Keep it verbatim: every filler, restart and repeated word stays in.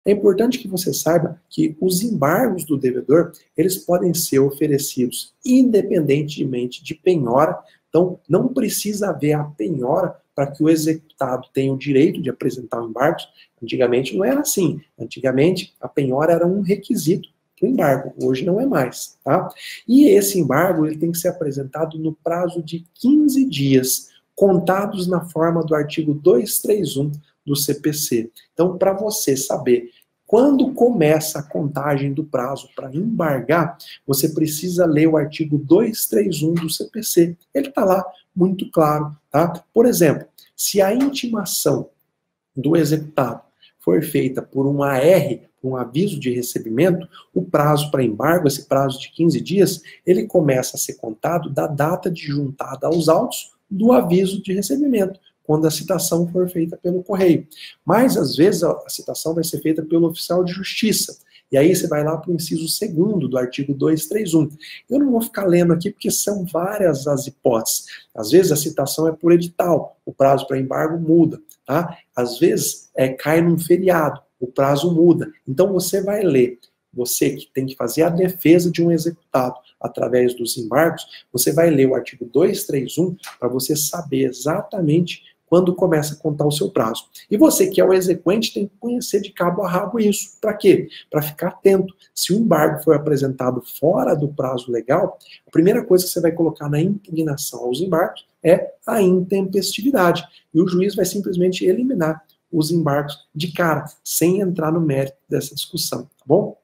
É importante que você saiba que os embargos do devedor, eles podem ser oferecidos independentemente de penhora, então não precisa haver a penhora para que o executado tenha o direito de apresentar o embargo. Antigamente não era assim, antigamente a penhora era um requisito do embargo, hoje não é mais, tá? E esse embargo ele tem que ser apresentado no prazo de quinze dias, contados na forma do artigo duzentos e trinta e um do C P C. Então, para você saber quando começa a contagem do prazo para embargar, você precisa ler o artigo duzentos e trinta e um do C P C. Ele está lá muito claro, tá? Por exemplo, se a intimação do executado for feita por um A R, um aviso de recebimento, o prazo para embargo, esse prazo de quinze dias, ele começa a ser contado da data de juntada aos autos do aviso de recebimento, quando a citação for feita pelo correio. Mas, às vezes, a citação vai ser feita pelo oficial de justiça. E aí você vai lá para o inciso segundo do artigo duzentos e trinta e um. Eu não vou ficar lendo aqui porque são várias as hipóteses. Às vezes a citação é por edital, o prazo para embargo muda, tá? Às vezes é, cai num feriado, o prazo muda. Então você vai ler, você que tem que fazer a defesa de um executado através dos embargos, você vai ler o artigo duzentos e trinta e um para você saber exatamente quando começa a contar o seu prazo. E você que é o exequente tem que conhecer de cabo a rabo isso. Para quê? Para ficar atento. Se o embargo for apresentado fora do prazo legal, a primeira coisa que você vai colocar na impugnação aos embargos é a intempestividade. E o juiz vai simplesmente eliminar os embargos de cara, sem entrar no mérito dessa discussão, tá bom?